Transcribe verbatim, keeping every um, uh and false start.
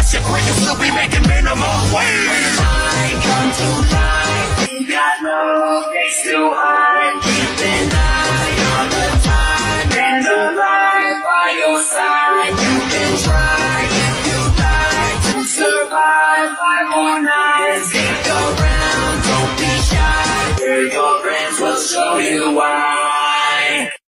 unless you're quit, you'll still be making minimum wage. When I come to life, we got no place to hide. Keep an eye on the time and the light by your side. You can try if you like to survive five more nights. Stick around, don't be shy. Your friends will show you why.